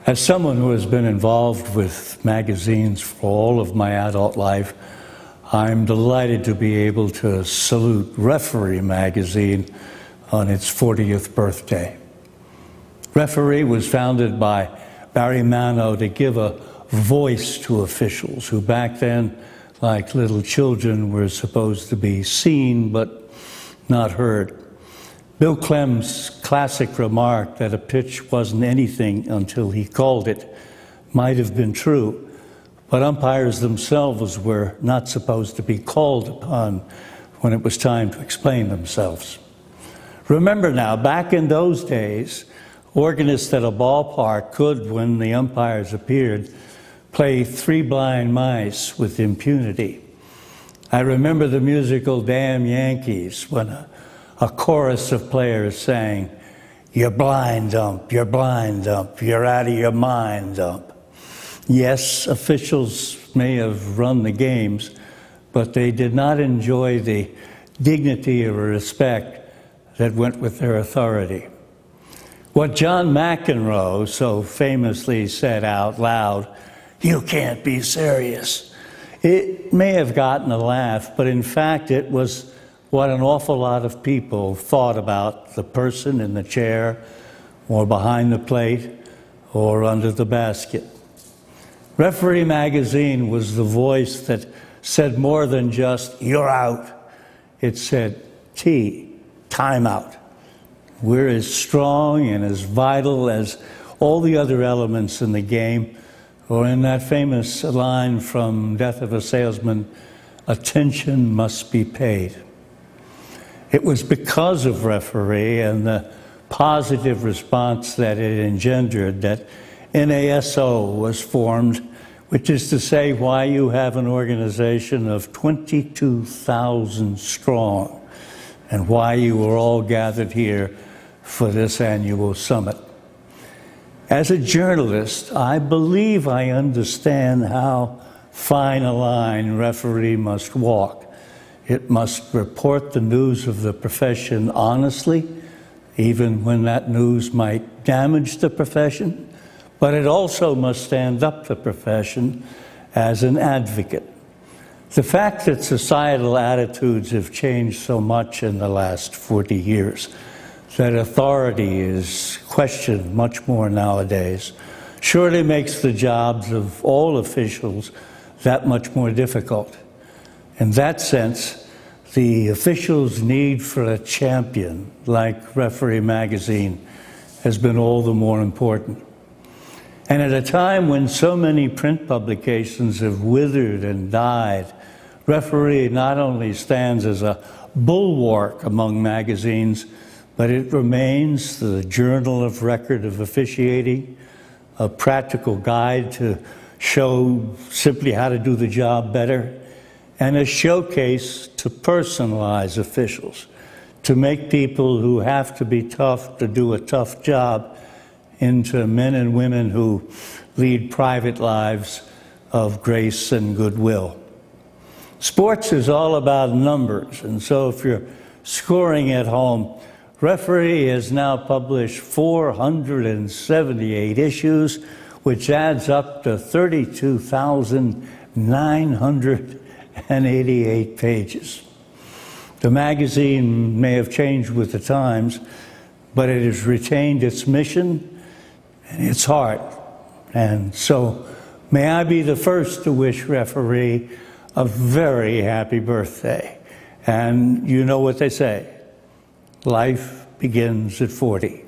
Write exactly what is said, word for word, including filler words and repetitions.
As someone who has been involved with magazines for all of my adult life, I'm delighted to be able to salute Referee magazine on its fortieth birthday. Referee was founded by Barry Mano to give a voice to officials who back then, like little children, were supposed to be seen but not heard. Bill Clem's classic remark that a pitch wasn't anything until he called it might have been true, but umpires themselves were not supposed to be called upon when it was time to explain themselves. Remember now, back in those days, organists at a ballpark could, when the umpires appeared, play Three Blind Mice with impunity. I remember the musical Damn Yankees, when a A chorus of players sang, "You're blind, ump, you're blind, ump, you're out of your mind, ump." Yes, officials may have run the games, but they did not enjoy the dignity or respect that went with their authority. What John McEnroe so famously said out loud, "You can't be serious," it may have gotten a laugh, but in fact it was what an awful lot of people thought about the person in the chair or behind the plate or under the basket. Referee magazine was the voice that said more than just, "You're out." It said, T, time out. We're as strong and as vital as all the other elements in the game, or in that famous line from Death of a Salesman, attention must be paid. It was because of Referee and the positive response that it engendered that N A S O was formed, which is to say why you have an organization of twenty-two thousand strong and why you were all gathered here for this annual summit. As a journalist, I believe I understand how fine a line Referee must walk. It must report the news of the profession honestly, even when that news might damage the profession, but it also must stand up to the profession as an advocate. The fact that societal attitudes have changed so much in the last forty years, that authority is questioned much more nowadays, surely makes the jobs of all officials that much more difficult. In that sense, the officials' need for a champion like Referee magazine has been all the more important. And at a time when so many print publications have withered and died, Referee not only stands as a bulwark among magazines, but it remains the journal of record of officiating, a practical guide to show simply how to do the job better, and a showcase to personalize officials, to make people who have to be tough to do a tough job into men and women who lead private lives of grace and goodwill. Sports is all about numbers, and so if you're scoring at home, Referee has now published four hundred seventy-eight issues, which adds up to thirty-two thousand nine hundred eighty-eight pages. The magazine may have changed with the times, but it has retained its mission and its heart. And so may I be the first to wish Referee a very happy birthday. And you know what they say, life begins at forty.